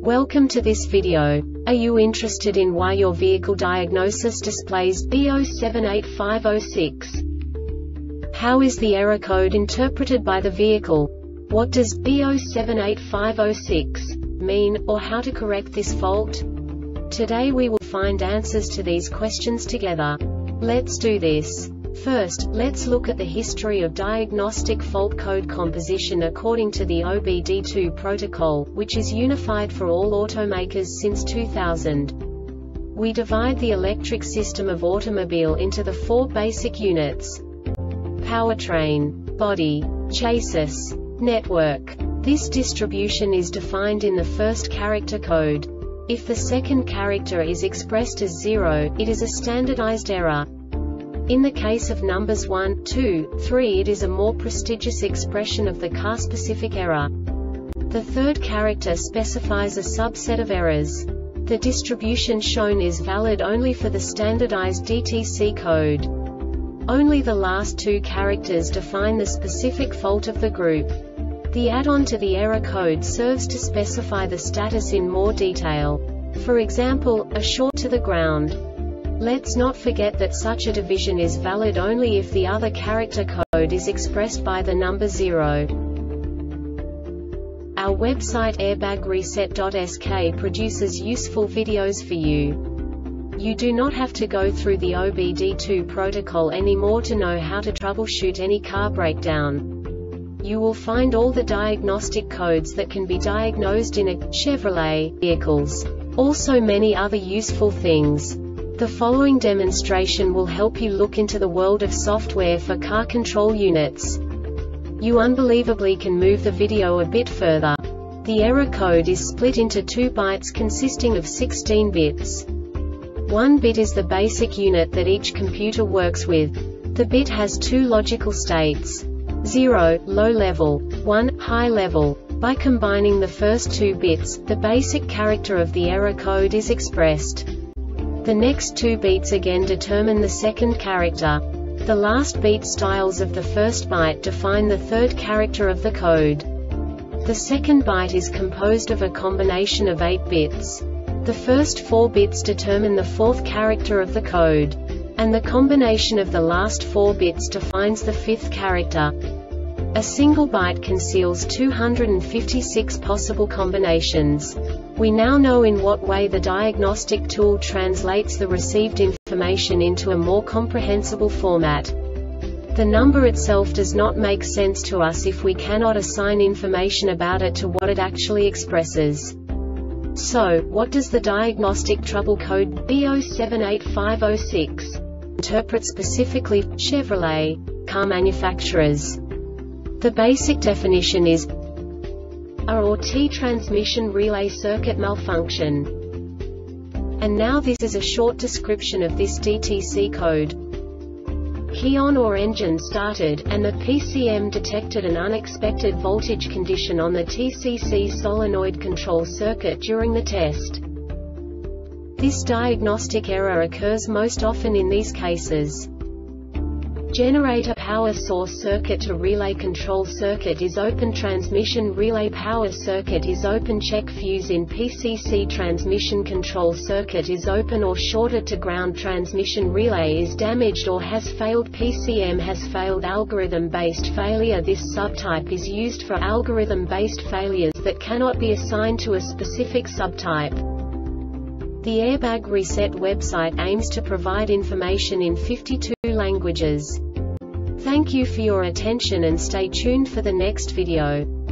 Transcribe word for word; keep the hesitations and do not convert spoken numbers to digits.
Welcome to this video. Are you interested in why your vehicle diagnosis displays B zero seven eight five zero six? How is the error code interpreted by the vehicle? What does B zero seven eight five zero six mean, or how to correct this fault? Today we will find answers to these questions together. Let's do this. First, let's look at the history of diagnostic fault code composition according to the O B D two protocol, which is unified for all automakers since two thousand. We divide the electric system of automobile into the four basic units: powertrain, body, chassis, network. This distribution is defined in the first character code. If the second character is expressed as zero, it is a standardized error. In the case of numbers one, two, three, it is a more prestigious expression of the car-specific error. The third character specifies a subset of errors. The distribution shown is valid only for the standardized D T C code. Only the last two characters define the specific fault of the group. The add-on to the error code serves to specify the status in more detail. For example, a short to the ground. Let's not forget that such a division is valid only if the other character code is expressed by the number zero. Our website airbag reset dot S K produces useful videos for you. You do not have to go through the O B D two protocol anymore to know how to troubleshoot any car breakdown. You will find all the diagnostic codes that can be diagnosed in a Chevrolet vehicles. Also many other useful things. The following demonstration will help you look into the world of software for car control units. You unbelievably can move the video a bit further. The error code is split into two bytes consisting of sixteen bits. One bit is the basic unit that each computer works with. The bit has two logical states: zero, low level, one, high level. By combining the first two bits, the basic character of the error code is expressed. The next two beats again determine the second character. The last beat styles of the first byte define the third character of the code. The second byte is composed of a combination of eight bits. The first four bits determine the fourth character of the code. And the combination of the last four bits defines the fifth character. A single byte conceals two hundred fifty-six possible combinations. We now know in what way the diagnostic tool translates the received information into a more comprehensible format. The number itself does not make sense to us if we cannot assign information about it to what it actually expresses. So, what does the diagnostic trouble code B zero seven eight five zero six interpret specifically for Chevrolet car manufacturers? The basic definition is A or T transmission relay circuit malfunction. And now this is a short description of this D T C code. Key on or engine started, and the P C M detected an unexpected voltage condition on the T C C solenoid control circuit during the test. This diagnostic error occurs most often in these cases. Generator power source circuit to relay control circuit is open. Transmission relay power circuit is open. Check fuse in P C C transmission control circuit is open or shorted to ground. Transmission relay is damaged or has failed. P C M has failed. Algorithm-based failure. This subtype is used for algorithm-based failures that cannot be assigned to a specific subtype. The Airbag Reset website aims to provide information in fifty-two languages. Thank you for your attention and stay tuned for the next video.